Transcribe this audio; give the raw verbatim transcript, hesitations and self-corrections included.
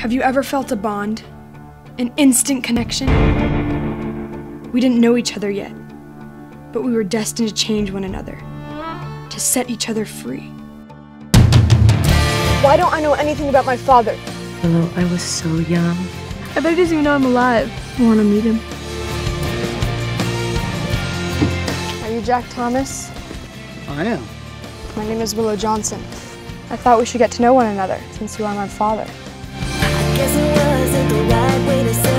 Have you ever felt a bond? An instant connection? We didn't know each other yet, but we were destined to change one another, to set each other free. Why don't I know anything about my father? Hello, I was so young. I bet he doesn't even know I'm alive. I want to meet him. Are you Jack Thomas? I am. My name is Willow Johnson. I thought we should get to know one another, since you are my father. I guess it wasn't the right way to say